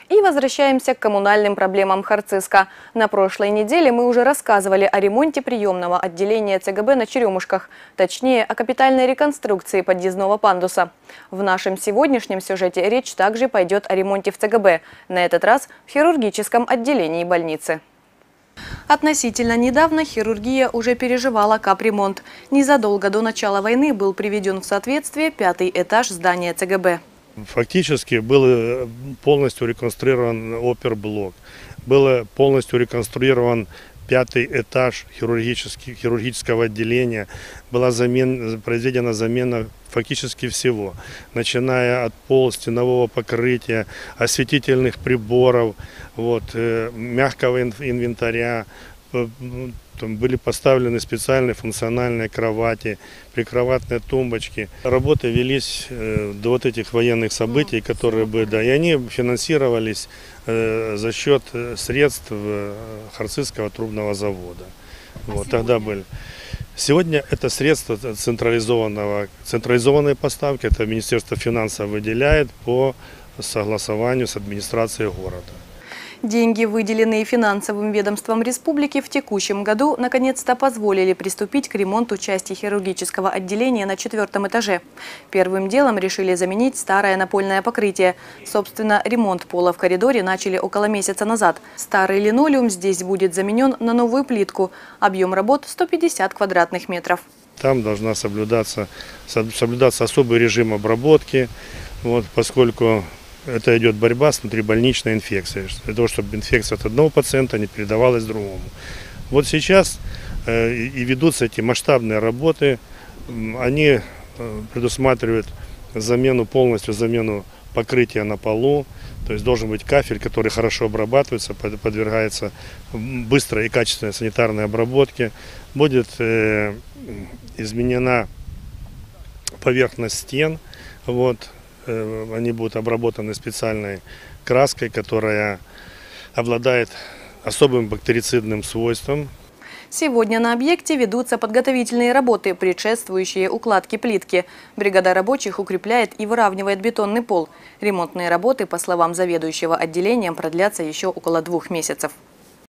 И возвращаемся к коммунальным проблемам Харциска. На прошлой неделе мы уже рассказывали о ремонте приемного отделения ЦГБ на Черемушках, точнее о капитальной реконструкции подъездного пандуса. В нашем сегодняшнем сюжете речь также пойдет о ремонте в ЦГБ, на этот раз в хирургическом отделении больницы. Относительно недавно хирургия уже переживала капремонт. Незадолго до начала войны был приведен в соответствие 5-й этаж здания ЦГБ. Фактически был полностью реконструирован оперблок, был полностью реконструирован 5-й этаж хирургического отделения, была произведена замена фактически всего, начиная от пола, стенового покрытия, осветительных приборов, мягкого инвентаря. Там были поставлены специальные функциональные кровати, прикроватные тумбочки. Работы велись до вот этих военных событий, которые были, и они финансировались за счет средств Харцизского трубного завода. Тогда были. Сегодня это средства централизованной поставки, это Министерство финансов выделяет по согласованию с администрацией города. Деньги, выделенные финансовым ведомством республики, в текущем году наконец-то позволили приступить к ремонту части хирургического отделения на 4-м этаже. Первым делом решили заменить старое напольное покрытие. Собственно, ремонт пола в коридоре начали около месяца назад. Старый линолеум здесь будет заменен на новую плитку. Объем работ 150 квадратных метров. Там должна соблюдаться особый режим обработки, поскольку это идет борьба с внутрибольничной инфекцией, для того, чтобы инфекция от одного пациента не передавалась другому. Сейчас и ведутся эти масштабные работы, они предусматривают полностью замену покрытия на полу, то есть должен быть кафель, который хорошо обрабатывается, подвергается быстрой и качественной санитарной обработке, будет изменена поверхность стен, они будут обработаны специальной краской, которая обладает особым бактерицидным свойством. Сегодня на объекте ведутся подготовительные работы, предшествующие укладке плитки. Бригада рабочих укрепляет и выравнивает бетонный пол. Ремонтные работы, по словам заведующего отделением, продлятся еще около 2 месяцев.